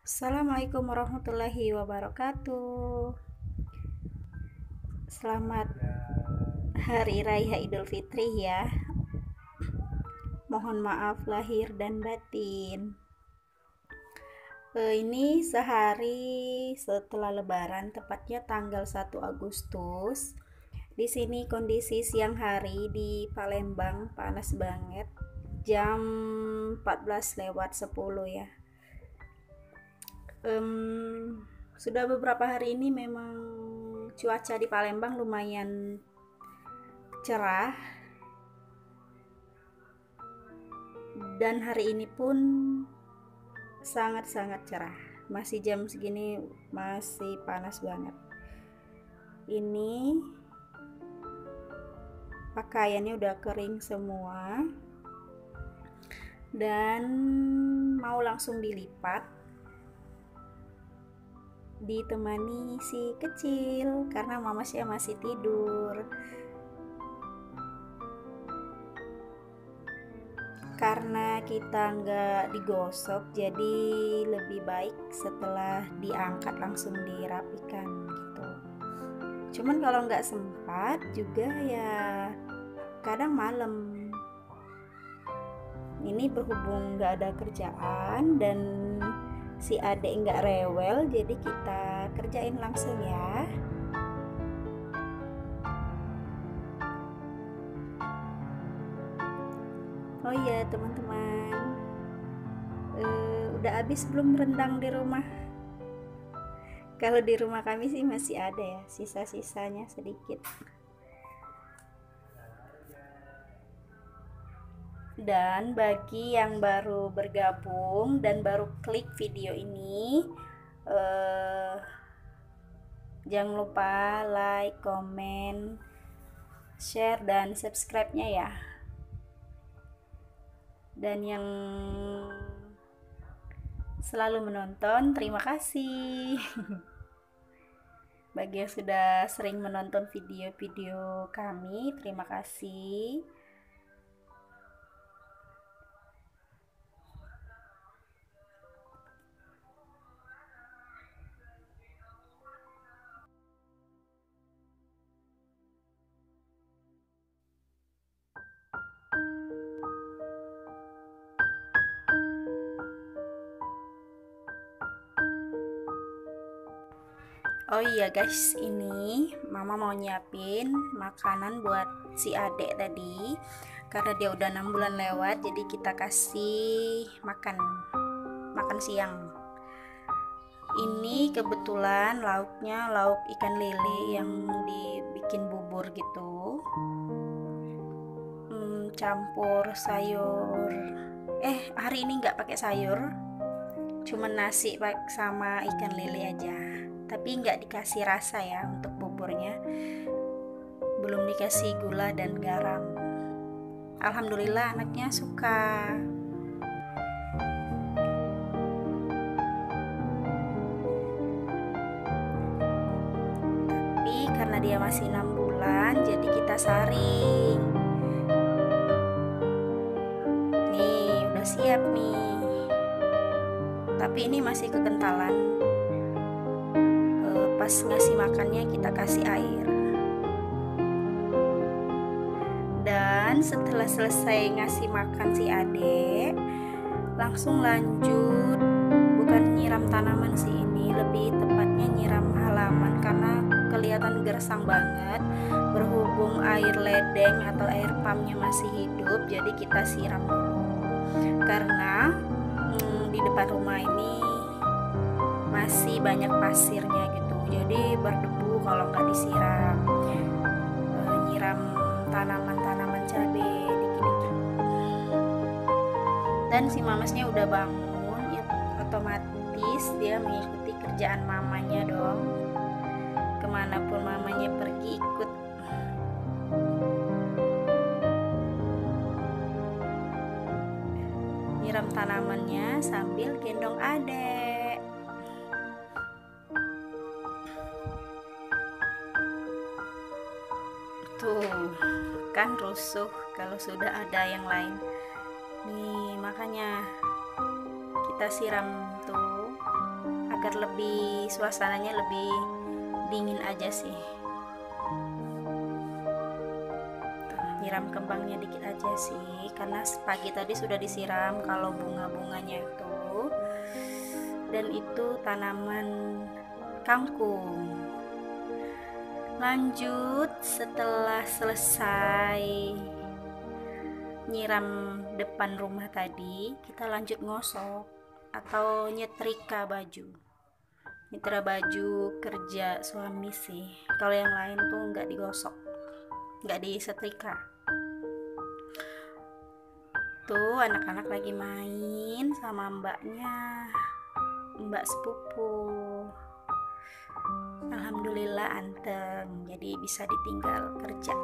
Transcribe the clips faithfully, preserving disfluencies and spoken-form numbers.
Assalamualaikum warahmatullahi wabarakatuh. Selamat Hari Raya Idul Fitri ya. Mohon maaf lahir dan batin. Eh, ini sehari setelah Lebaran, tepatnya tanggal satu Agustus. Di sini kondisi siang hari di Palembang panas banget. Jam empat belas lewat sepuluh ya. Um, sudah beberapa hari ini memang cuaca di Palembang lumayan cerah, dan hari ini pun sangat-sangat cerah. Masih jam segini masih panas banget. Ini pakaiannya udah kering semua dan mau langsung dilipat, ditemani si kecil karena mamasnya masih tidur. Karena kita nggak digosok, jadi lebih baik setelah diangkat langsung dirapikan gitu. Cuman kalau nggak sempat juga ya kadang malam. Ini berhubung nggak ada kerjaan dan si adek nggak rewel, jadi kita kerjain langsung ya. Oh iya teman-teman, uh, udah habis belum rendang di rumah? Kalau di rumah kami sih masih ada ya, sisa-sisanya sedikit. Dan bagi yang baru bergabung dan baru klik video ini, uh, jangan lupa like, komen, share, dan subscribe-nya ya. Dan yang selalu menonton, terima kasih. Bagi yang sudah sering menonton video-video kami, terima kasih. Oh iya guys, ini mama mau nyiapin makanan buat si adek tadi. Karena dia udah enam bulan lewat, jadi kita kasih makan makan siang. Ini kebetulan lauknya lauk ikan lele yang dibikin bubur gitu. Hmm, campur sayur. Eh, hari ini nggak pakai sayur. Cuma nasi sama ikan lele aja. Tapi nggak dikasih rasa ya untuk buburnya, belum dikasih gula dan garam. Alhamdulillah anaknya suka. Tapi karena dia masih enam bulan, jadi kita saring. Nih udah siap nih, tapi ini masih kekentalan. Pas ngasih makannya kita kasih air. Dan setelah selesai ngasih makan si adek, langsung lanjut, bukan nyiram tanaman sih ini, lebih tepatnya nyiram halaman karena kelihatan gersang banget. Berhubung air ledeng atau air pumpnya masih hidup, jadi kita siram dulu. Karena hmm, di depan rumah ini masih banyak pasirnya gitu, jadi berdebu kalau nggak disiram. E, nyiram tanaman-tanaman cabai dikit-dikit. Dan si mamasnya udah bangun ya, otomatis dia mengikuti kerjaan mamanya dong. Kemanapun mamanya pergi ikut. Nyiram tanamannya sambil gendong adek. Tuh kan rusuh kalau sudah ada yang lain nih, makanya kita siram tuh agar lebih suasananya lebih dingin aja sih. Nyiram kembangnya dikit aja sih, karena pagi tadi sudah disiram kalau bunga-bunganya itu. Dan itu tanaman kangkung. Lanjut, setelah selesai nyiram depan rumah tadi, kita lanjut ngosok atau nyetrika baju. Nyetrika baju kerja suami sih. Kalau yang lain tuh nggak digosok, nggak disetrika. Tuh anak-anak lagi main sama mbaknya, mbak sepupu. Alhamdulillah anteng, jadi bisa ditinggal kerja.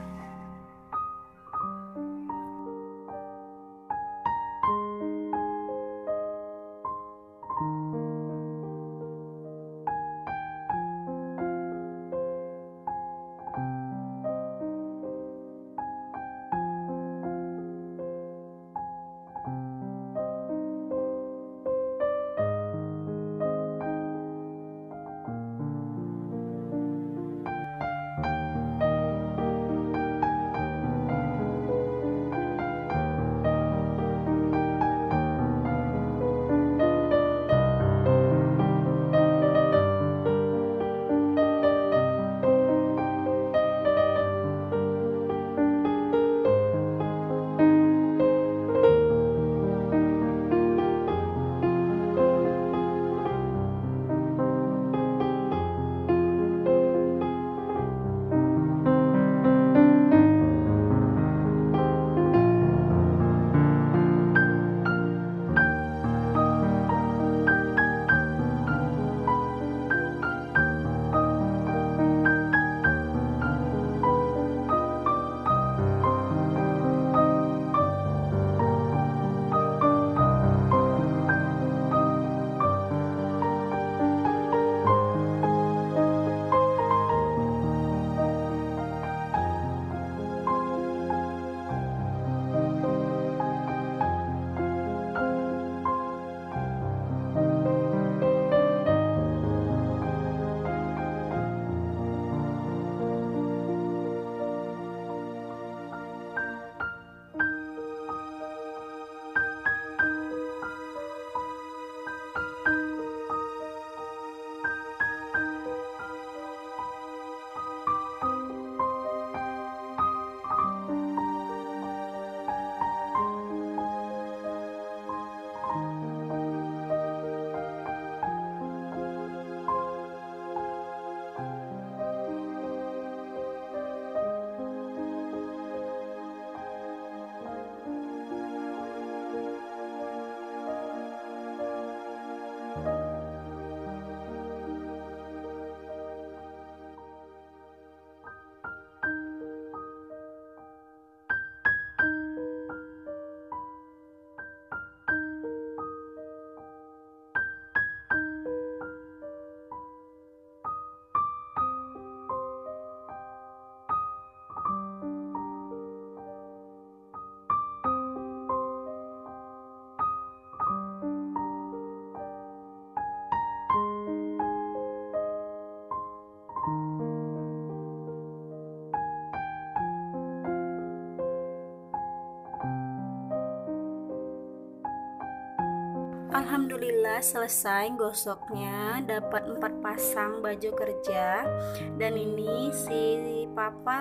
Alhamdulillah selesai gosoknya, dapat empat pasang baju kerja. Dan ini si papa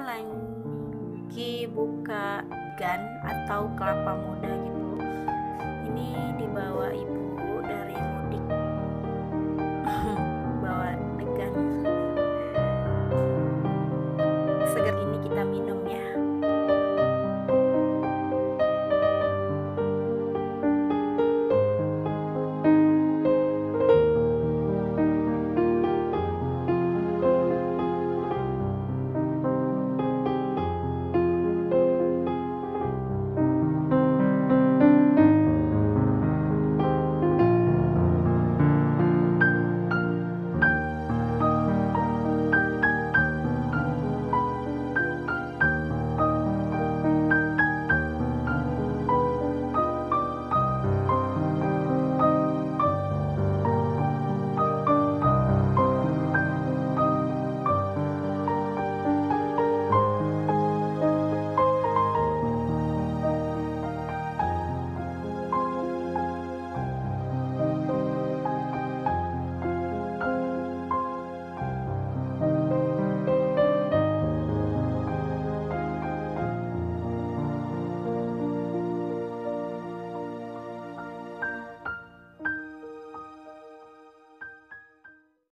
lagi buka gan atau kelapa muda gitu. Ini dibawa ibu